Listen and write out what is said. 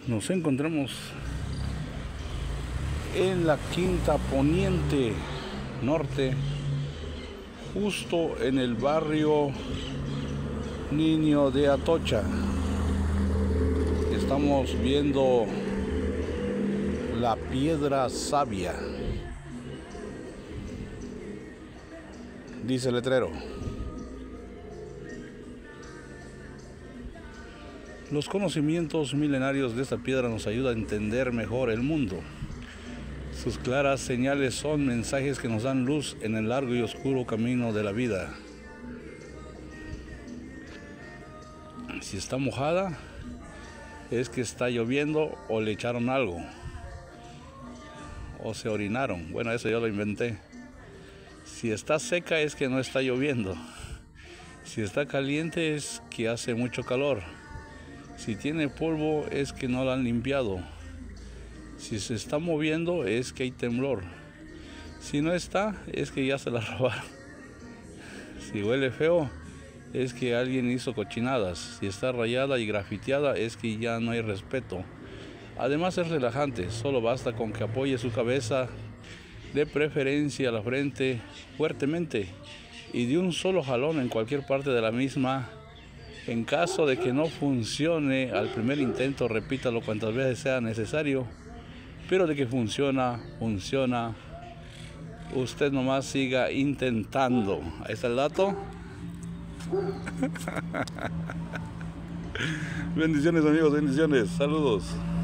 Nos encontramos en la Quinta Poniente Norte, justo en el barrio Niño de Atocha. Estamos viendo la Piedra Sabia, dice el letrero. Los conocimientos milenarios de esta piedra nos ayudan a entender mejor el mundo. Sus claras señales son mensajes que nos dan luz en el largo y oscuro camino de la vida. Si está mojada, es que está lloviendo o le echaron algo. O se orinaron. Bueno, eso yo lo inventé. Si está seca, es que no está lloviendo. Si está caliente, es que hace mucho calor. Si tiene polvo, es que no la han limpiado. Si se está moviendo, es que hay temblor. Si no está, es que ya se la robaron. Si huele feo, es que alguien hizo cochinadas. Si está rayada y grafiteada, es que ya no hay respeto. Además es relajante, solo basta con que apoye su cabeza, de preferencia a la frente, fuertemente, y de un solo jalón en cualquier parte de la misma. En caso de que no funcione al primer intento, repítalo cuantas veces sea necesario, pero de que funciona, funciona. Usted nomás siga intentando. Ahí está el dato. Bendiciones, amigos, bendiciones, saludos.